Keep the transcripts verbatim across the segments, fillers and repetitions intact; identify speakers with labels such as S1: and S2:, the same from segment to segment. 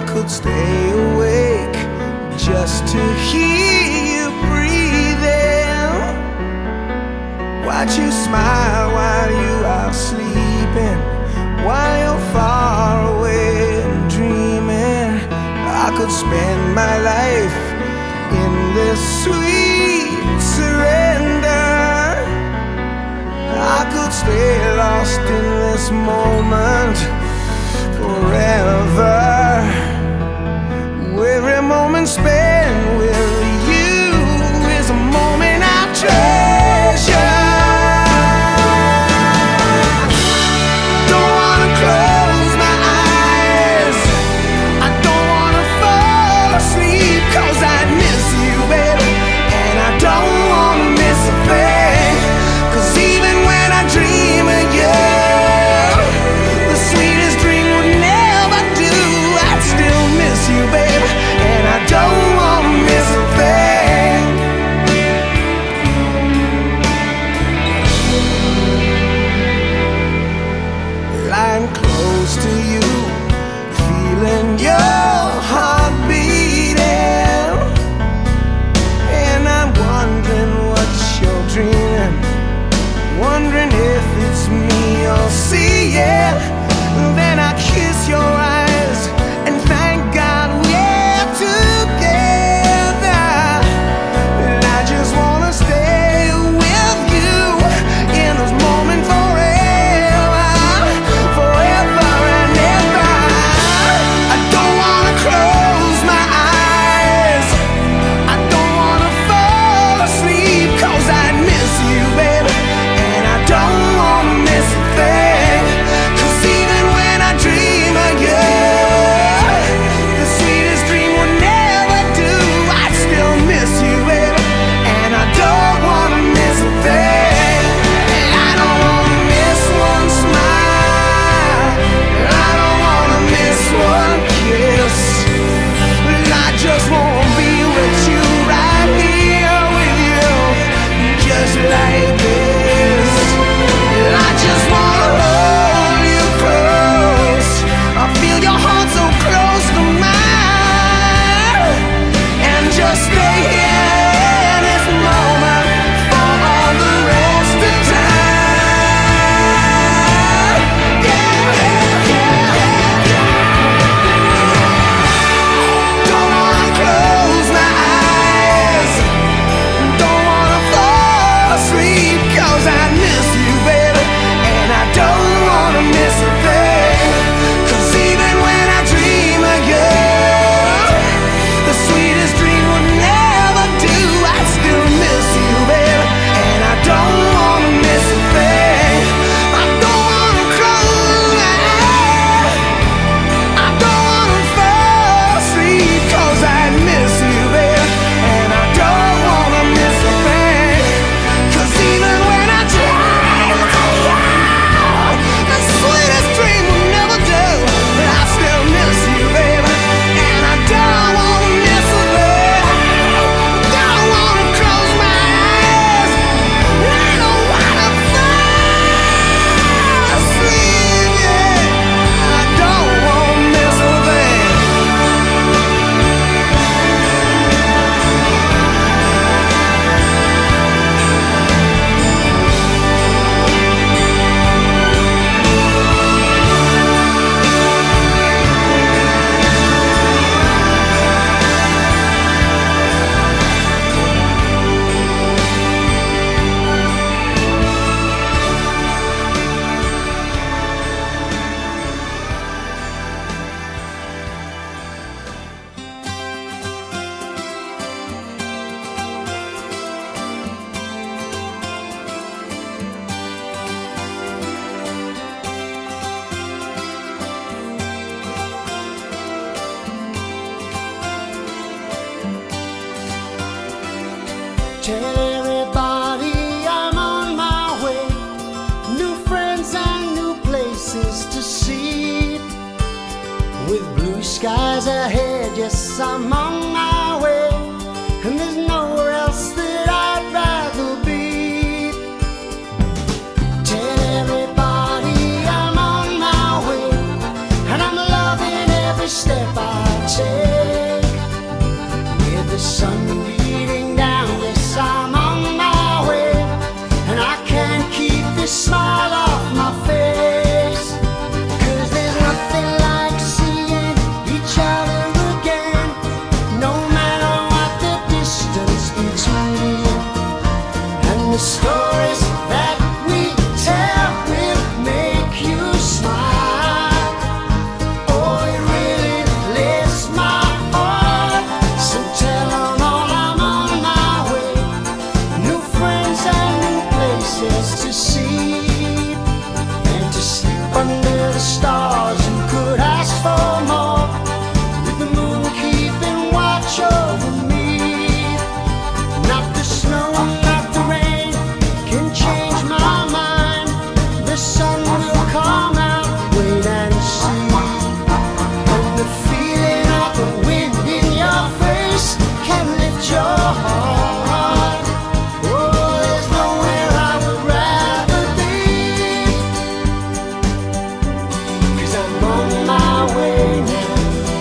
S1: could stay awake just to hear you breathing. Watch you smile while you are sleeping, while you're far away and dreaming. I could spend my life in this sweet surrender. I could stay lost in this moment forever. Every moment spent with you is a moment I treasure. Don't wanna close my eyes, I don't wanna fall asleep, 'cause I miss you, baby, and I don't wanna miss a thing. 'Cause even when I dream of you, the sweetest dream would never do. I'd still miss you, baby, and I don't wanna miss a thing. Lying close to you, feeling your heart beating, and I'm wondering what you're dreaming, wondering if it's me you're seeing. Then I kiss your eyes and thank God we're together. And I just wanna stay with you in this moment forever, forever and ever. I don't wanna close my eyes, I don't wanna fall asleep, 'cause I miss you, baby, and I don't wanna miss a thing. 'Cause even when I dream of you, the sweetest dream will never do. I still miss you, baby, and I don't wanna miss a thing. I don't wanna miss one smile, I don't wanna miss one kiss. I just wanna be with you, right here with you, just like this. I just wanna hold you close, I feel your heart so close to mine, and just stay here in this moment for all the rest of time. Yeah, yeah, yeah, yeah. Don't wanna close my eyes, don't wanna fall asleep, 'cause I miss you, baby, and I don't wanna miss a thing. 'Cause even when I dream of you, the sweetest dream would never do. I still miss you, baby, and I don't wanna miss a thing. I don't wanna close my eyes, I don't wanna fall asleep, 'cause I miss you, baby, and I don't wanna miss a thing. 'Cause even when I dream of you, the sweetest dream will never do. But I still miss you, baby, and I don't wanna miss a thing. Don't wanna close my eyes, I don't wanna fall asleep, yeah. I don't wanna miss a thing.
S2: Tell everybody I'm on my way, new friends and new places to see. With blue skies ahead, yes, I'm on my way, and there's nowhere else that I'd rather be. Tell everybody I'm on my way, and I'm loving every every step I take. With the sun beating down, yes, I'm on my way, and I can't keep this smile off my face. 'Cause there's nothing like seeing each other again, no matter what the distance between. And the stories that we tell will make you smile. Oh, it really lifts my heart. So tell them all I'm on my way, new friends and new places to see, and to sleep under the stars. Who could ask for more, with the moon keeping watch over me? Not the snow, not the rain can change my mind. The sun will come out, wait and see. And the feeling of the wind in your face can lift your heart. Oh, there's nowhere I would rather be, 'cause I'm on my way now,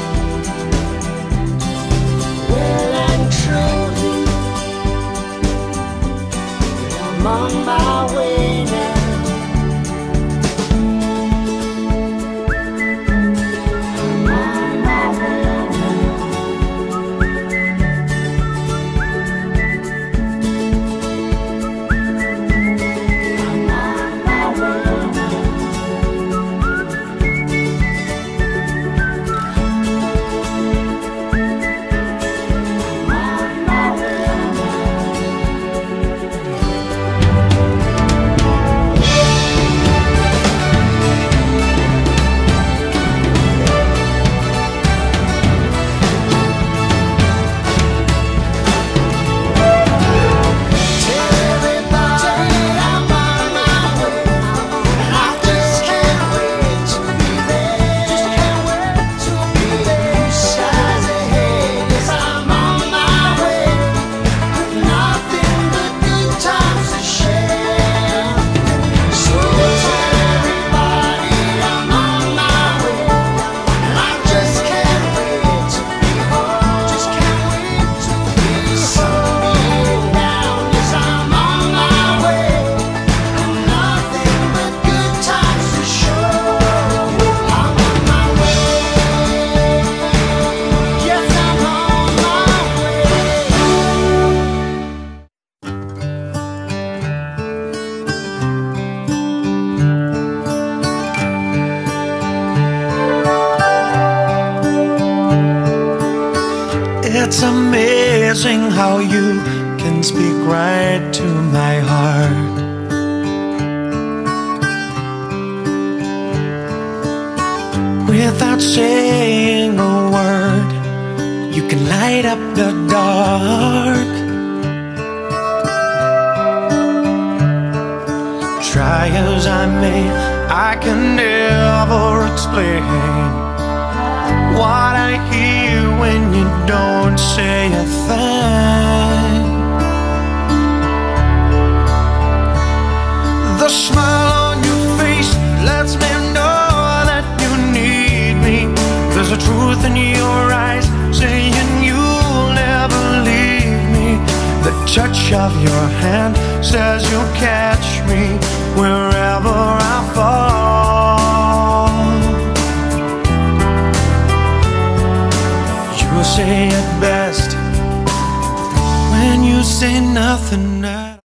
S2: well and truly. I'm on my way now. I'm on my way now. I'm on my way now. I'm on my way Tell everybody I'm on my way, and I just can't wait to be there. Just can't wait to be there. Skies ahead, yes, I'm on my way, with nothing but good times to share. So tell everybody I'm on my way, and I just can't wait to be home. Just can't wait to be home. Down, yes, I'm on my way, and nothing but good times to show. I'm on my way. Yes, I'm on my way.
S1: It's amazing how you can speak right to my heart. Without saying a word, you can light up the dark. Try as I may, I can never explain what I hear when you don't say a thing. The smile on your face lets me know that you need me. There's a truth in your eyes saying you'll never leave me. The touch of your hand says you'll catch me wherever I fall. You say it best when you say nothing.